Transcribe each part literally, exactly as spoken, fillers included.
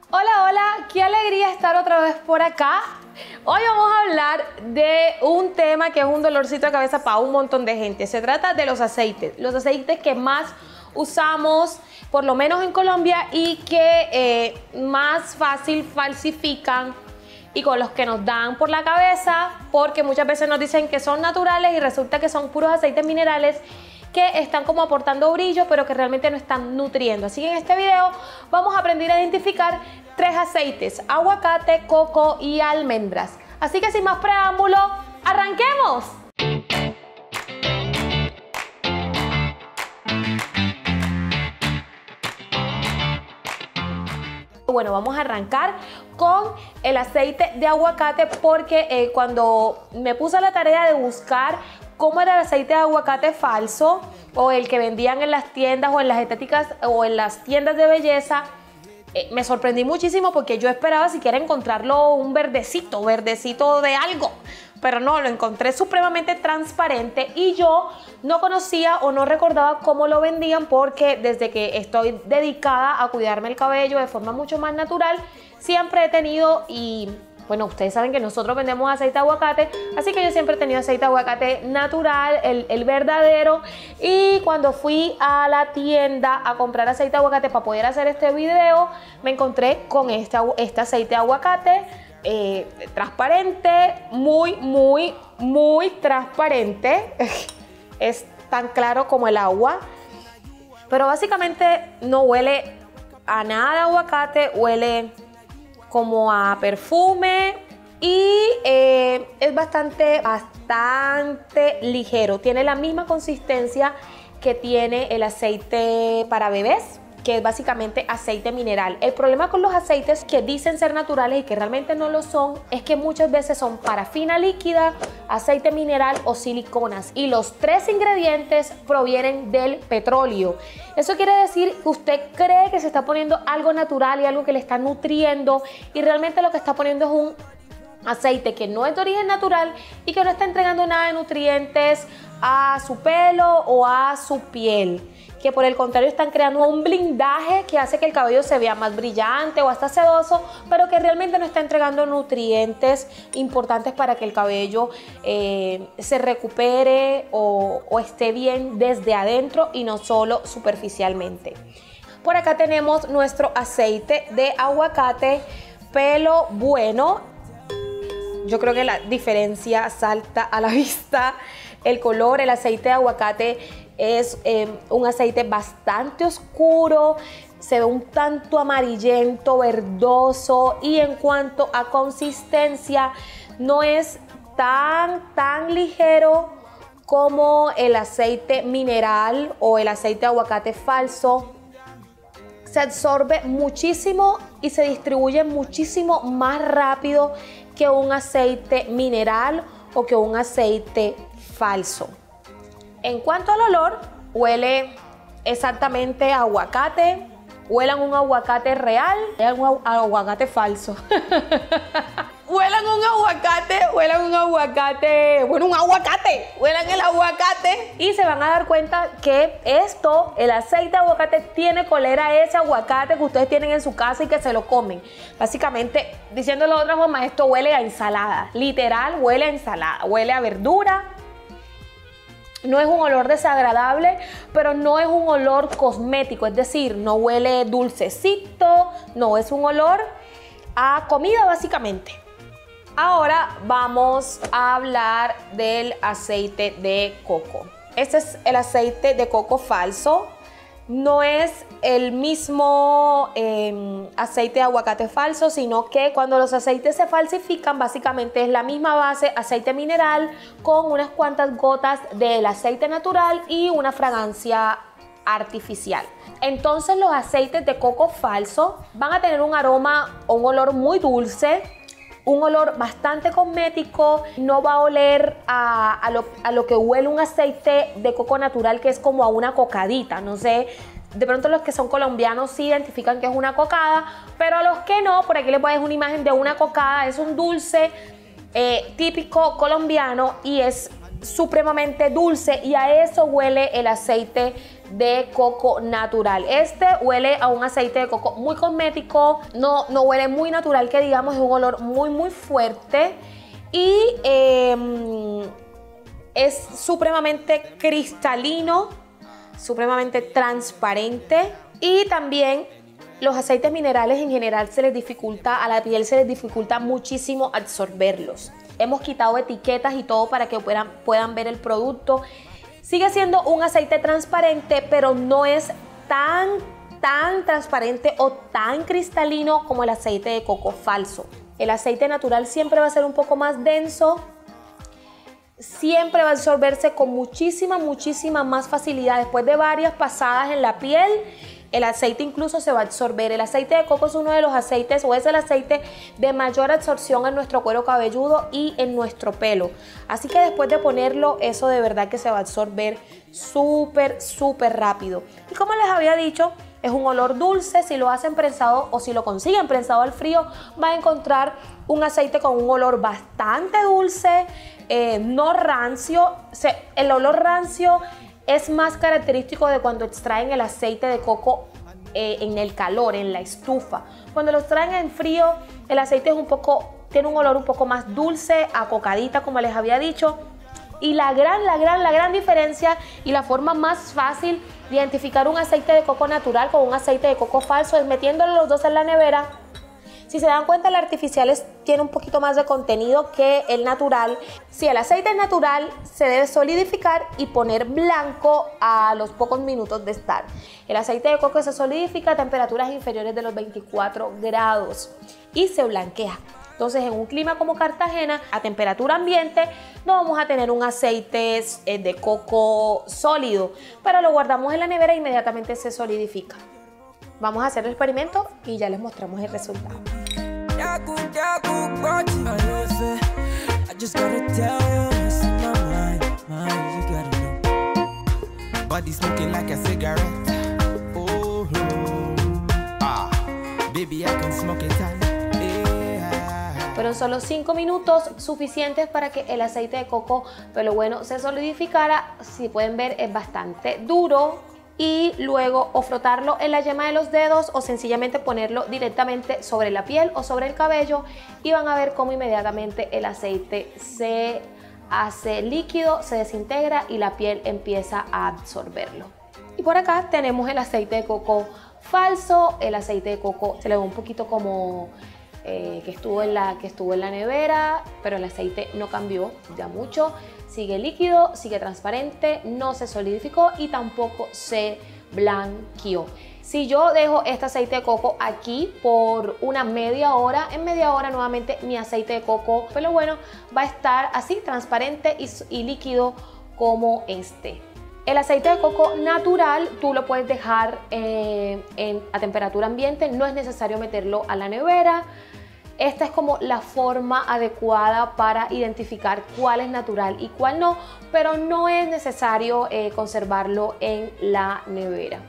Hola, hola, qué alegría estar otra vez por acá. Hoy vamos a hablar de un tema que es un dolorcito de cabeza para un montón de gente. Se trata de los aceites, los aceites que más usamos, por lo menos en Colombia, y que eh, más fácil falsifican y con los que nos dan por la cabeza, porque muchas veces nos dicen que son naturales y resulta que son puros aceites minerales que están como aportando brillo, pero que realmente no están nutriendo. Así que en este video vamos a aprender a identificar tres aceites: aguacate, coco y almendras. Así que sin más preámbulo, ¡arranquemos! Bueno, vamos a arrancar con el aceite de aguacate porque eh, cuando me puse a la tarea de buscar cómo era el aceite de aguacate falso o el que vendían en las tiendas o en las estéticas o en las tiendas de belleza, eh, me sorprendí muchísimo porque yo esperaba siquiera encontrarlo un verdecito, verdecito de algo, pero no, lo encontré supremamente transparente y yo no conocía o no recordaba cómo lo vendían, porque desde que estoy dedicada a cuidarme el cabello de forma mucho más natural, siempre he tenido, y bueno, ustedes saben que nosotros vendemos aceite de aguacate, así que yo siempre he tenido aceite de aguacate natural, el, el verdadero. Y cuando fui a la tienda a comprar aceite de aguacate para poder hacer este video, me encontré con este, este aceite de aguacate eh, transparente, muy, muy, muy transparente. Es tan claro como el agua, pero básicamente no huele a nada de aguacate, huele como a perfume y eh, es bastante, bastante ligero. Tiene la misma consistencia que tiene el aceite para bebés, que es básicamente aceite mineral. El problema con los aceites que dicen ser naturales y que realmente no lo son es que muchas veces son parafina líquida, aceite mineral o siliconas, y los tres ingredientes provienen del petróleo. Eso quiere decir que usted cree que se está poniendo algo natural y algo que le está nutriendo, y realmente lo que está poniendo es un aceite que no es de origen natural y que no está entregando nada de nutrientes a su pelo o a su piel, que por el contrario están creando un blindaje que hace que el cabello se vea más brillante o hasta sedoso, pero que realmente no está entregando nutrientes importantes para que el cabello eh, se recupere o, o esté bien desde adentro y no solo superficialmente. Por acá tenemos nuestro aceite de aguacate Pelo Bueno. Yo creo que la diferencia salta a la vista. El color, el aceite de aguacate es eh, un aceite bastante oscuro, se ve un tanto amarillento, verdoso, y en cuanto a consistencia no es tan, tan ligero como el aceite mineral o el aceite de aguacate falso. Se absorbe muchísimo y se distribuye muchísimo más rápido que un aceite mineral o que un aceite falso. En cuanto al olor, huele exactamente a aguacate, huelan un aguacate real, huelan un aguacate falso. Huelan un aguacate, huelan un aguacate, bueno, un aguacate, huelan el aguacate y se van a dar cuenta que esto, el aceite de aguacate, tiene color a ese aguacate que ustedes tienen en su casa y que se lo comen. Básicamente, diciéndolo de otra forma, esto huele a ensalada, literal huele a ensalada, huele a verdura. No es un olor desagradable, pero no es un olor cosmético, es decir, no huele dulcecito, no, es un olor a comida básicamente. Ahora vamos a hablar del aceite de coco. Este es el aceite de coco falso. No es el mismo eh, aceite de aguacate falso, sino que cuando los aceites se falsifican, básicamente es la misma base, aceite mineral, con unas cuantas gotas del aceite natural y una fragancia artificial. Entonces los aceites de coco falso van a tener un aroma o un olor muy dulce, un olor bastante cosmético, no va a oler a, a, lo, a lo que huele un aceite de coco natural, que es como a una cocadita. No sé, de pronto los que son colombianos sí identifican que es una cocada, pero a los que no, por aquí les voy a dejar una imagen de una cocada. Es un dulce eh, típico colombiano y es supremamente dulce, y a eso huele el aceite de coco natural. Este huele a un aceite de coco muy cosmético, no, no huele muy natural, que digamos, es un olor muy muy fuerte y eh, es supremamente cristalino, supremamente transparente, y también los aceites minerales en general se les dificulta, a la piel se les dificulta muchísimo absorberlos. Hemos quitado etiquetas y todo para que puedan, puedan ver el producto. Sigue siendo un aceite transparente, pero no es tan, tan transparente o tan cristalino como el aceite de coco falso. El aceite natural siempre va a ser un poco más denso, siempre va a absorberse con muchísima, muchísima más facilidad. Después de varias pasadas en la piel, el aceite incluso se va a absorber. El aceite de coco es uno de los aceites, o es el aceite de mayor absorción en nuestro cuero cabelludo y en nuestro pelo. Así que después de ponerlo, eso de verdad que se va a absorber súper, súper rápido. Y como les había dicho, es un olor dulce. Si lo hacen prensado o si lo consiguen prensado al frío, va a encontrar un aceite con un olor bastante dulce, eh, no rancio. Se, el olor rancio es más característico de cuando extraen el aceite de coco eh, en el calor, en la estufa. Cuando lo extraen en frío, el aceite es un poco, tiene un olor un poco más dulce, a cocadita, como les había dicho. Y la gran, la gran, la gran diferencia y la forma más fácil de identificar un aceite de coco natural con un aceite de coco falso es metiéndolo los dos en la nevera. Si se dan cuenta, el artificial es, tiene un poquito más de contenido que el natural. Si el aceite es natural, se debe solidificar y poner blanco a los pocos minutos de estar. El aceite de coco se solidifica a temperaturas inferiores de los veinticuatro grados y se blanquea. Entonces, en un clima como Cartagena, a temperatura ambiente, no vamos a tener un aceite de coco sólido, pero lo guardamos en la nevera e inmediatamente se solidifica. Vamos a hacer el experimento y ya les mostramos el resultado. Fueron solo cinco minutos suficientes para que el aceite de coco, pero bueno, se solidificara. Si pueden ver, es bastante duro. Y luego o frotarlo en la yema de los dedos o sencillamente ponerlo directamente sobre la piel o sobre el cabello, y van a ver cómo inmediatamente el aceite se hace líquido, se desintegra y la piel empieza a absorberlo. Y por acá tenemos el aceite de coco falso. El aceite de coco se le ve un poquito como eh, que, estuvo en la, que estuvo en la nevera, pero el aceite no cambió ya mucho. Sigue líquido, sigue transparente, no se solidificó y tampoco se blanqueó. Si yo dejo este aceite de coco aquí por una media hora, en media hora nuevamente mi aceite de coco, pero bueno, va a estar así transparente y, y líquido como este. El aceite de coco natural tú lo puedes dejar eh, en, a temperatura ambiente, no es necesario meterlo a la nevera. Esta es como la forma adecuada para identificar cuál es natural y cuál no, pero no es necesario eh, conservarlo en la nevera.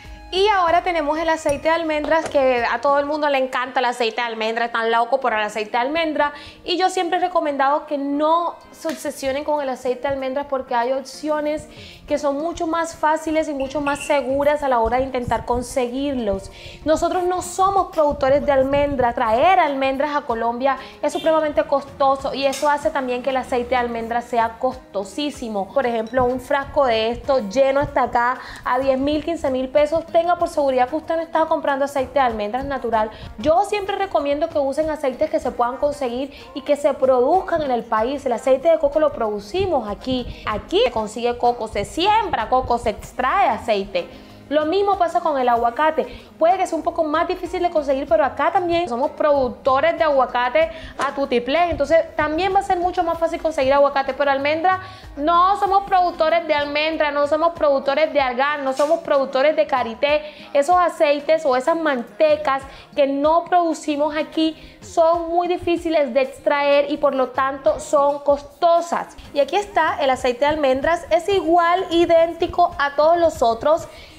Y ahora tenemos el aceite de almendras, que a todo el mundo le encanta el aceite de almendra, están locos por el aceite de almendra, y yo siempre he recomendado que no se obsesionen con el aceite de almendras porque hay opciones que son mucho más fáciles y mucho más seguras a la hora de intentar conseguirlos. Nosotros no somos productores de almendras, traer almendras a Colombia es supremamente costoso y eso hace también que el aceite de almendras sea costosísimo. Por ejemplo, un frasco de esto lleno hasta acá a diez mil, quince mil pesos, tenga por seguridad que usted no está comprando aceite de almendras natural. Yo siempre recomiendo que usen aceites que se puedan conseguir y que se produzcan en el país. El aceite de coco lo producimos aquí. Aquí se consigue coco, se siembra coco, se extrae aceite. Lo mismo pasa con el aguacate. Puede que sea un poco más difícil de conseguir, pero acá también somos productores de aguacate a tutiplén. Entonces también va a ser mucho más fácil conseguir aguacate. Pero almendra, no somos productores de almendra, no somos productores de argán, no somos productores de karité. Esos aceites o esas mantecas que no producimos aquí son muy difíciles de extraer y por lo tanto son costosas. Y aquí está el aceite de almendras. Es igual, idéntico a todos los otros.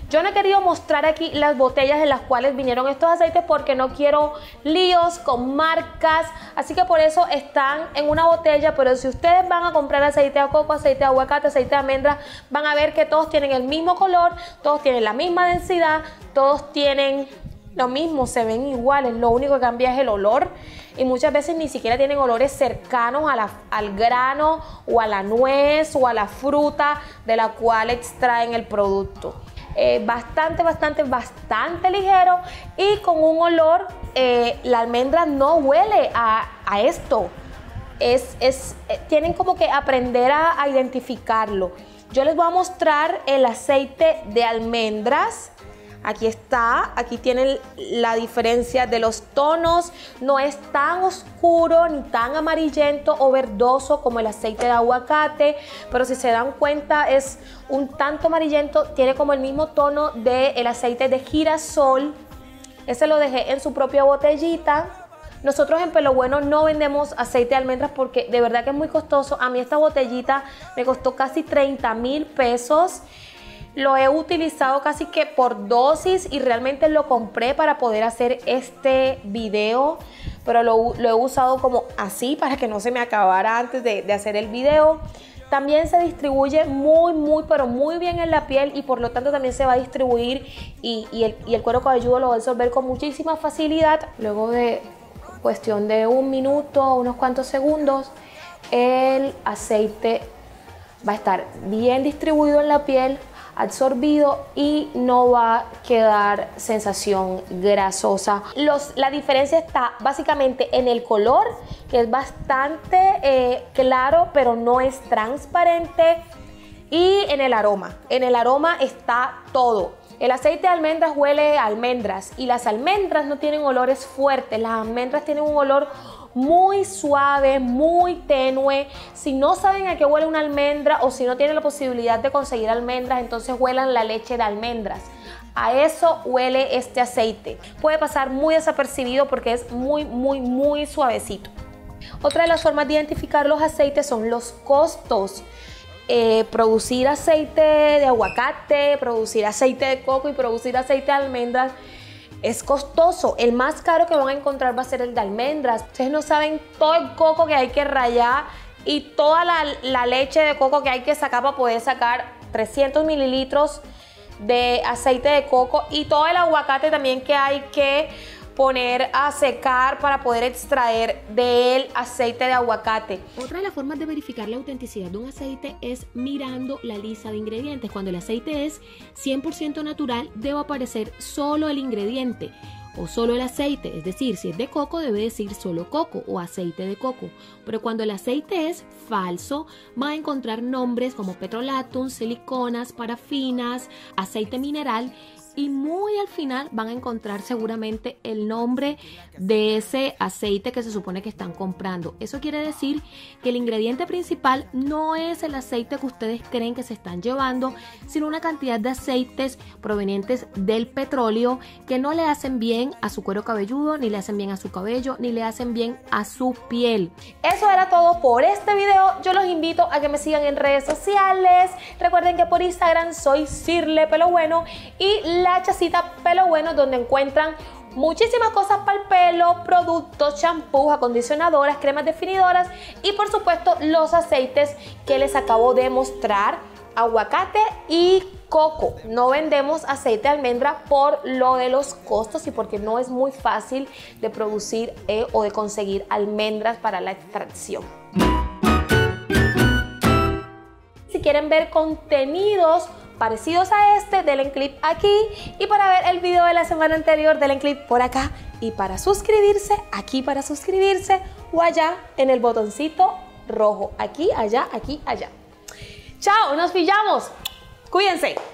Yo no he querido mostrar aquí las botellas en las cuales vinieron estos aceites porque no quiero líos con marcas, así que por eso están en una botella, pero si ustedes van a comprar aceite de coco, aceite de aguacate, aceite de almendra, van a ver que todos tienen el mismo color, todos tienen la misma densidad, todos tienen lo mismo, se ven iguales, lo único que cambia es el olor y muchas veces ni siquiera tienen olores cercanos a la, al grano o a la nuez o a la fruta de la cual extraen el producto. Eh, bastante, bastante, bastante ligero y con un olor, eh, la almendra no huele a, a esto, es, es, eh, tienen como que aprender a, a identificarlo. Yo les voy a mostrar el aceite de almendras. Aquí está, aquí tienen la diferencia de los tonos, no es tan oscuro ni tan amarillento o verdoso como el aceite de aguacate, pero si se dan cuenta es un tanto amarillento, tiene como el mismo tono del aceite de girasol. Ese lo dejé en su propia botellita. Nosotros en Pelo Bueno no vendemos aceite de almendras porque de verdad que es muy costoso. A mí esta botellita me costó casi treinta mil pesos. Lo he utilizado casi que por dosis y realmente lo compré para poder hacer este video, pero lo, lo he usado como así para que no se me acabara antes de, de hacer el video. También se distribuye muy, muy, pero muy bien en la piel y por lo tanto también se va a distribuir y, y, el, y el cuero cabelludo lo va a absorber con muchísima facilidad. Luego de cuestión de un minuto, unos cuantos segundos, el aceite va a estar bien distribuido en la piel, absorbido y no va a quedar sensación grasosa. Los, la diferencia está básicamente en el color, que es bastante eh, claro, pero no es transparente, y en el aroma. En el aroma está todo. El aceite de almendras huele a almendras y las almendras no tienen olores fuertes, las almendras tienen un olor muy suave, muy tenue. Si no saben a qué huele una almendra o si no tienen la posibilidad de conseguir almendras, entonces huelan la leche de almendras. A eso huele este aceite. Puede pasar muy desapercibido porque es muy, muy, muy suavecito. Otra de las formas de identificar los aceites son los costos. Eh, producir aceite de aguacate, producir aceite de coco y producir aceite de almendras es costoso. El más caro que van a encontrar va a ser el de almendras. Ustedes no saben todo el coco que hay que rallar y toda la, la leche de coco que hay que sacar para poder sacar trescientos mililitros de aceite de coco y todo el aguacate también que hay que poner a secar para poder extraer del aceite de aguacate. Otra de las formas de verificar la autenticidad de un aceite es mirando la lista de ingredientes. Cuando el aceite es cien por ciento natural, debe aparecer solo el ingrediente o solo el aceite, es decir, si es de coco debe decir solo coco o aceite de coco, pero cuando el aceite es falso va a encontrar nombres como petrolatum, siliconas, parafinas, aceite mineral y muy al final van a encontrar seguramente el nombre de ese aceite que se supone que están comprando. Eso quiere decir que el ingrediente principal no es el aceite que ustedes creen que se están llevando, sino una cantidad de aceites provenientes del petróleo que no le hacen bien a su cuero cabelludo, ni le hacen bien a su cabello, ni le hacen bien a su piel. Eso era todo por este video. Yo los invito a que me sigan en redes sociales. Recuerden que por Instagram soy Shirley Pelo Bueno y la La Chacita Pelo Bueno, donde encuentran muchísimas cosas para el pelo, productos, champús, acondicionadoras, cremas definidoras y por supuesto los aceites que les acabo de mostrar, aguacate y coco. No vendemos aceite de almendra por lo de los costos y porque no es muy fácil de producir eh, o de conseguir almendras para la extracción. Si quieren ver contenidos parecidos a este, denle clic aquí, y para ver el video de la semana anterior denle clic por acá, y para suscribirse aquí para suscribirse o allá en el botoncito rojo, aquí, allá, aquí, allá. Chao, nos pillamos, cuídense.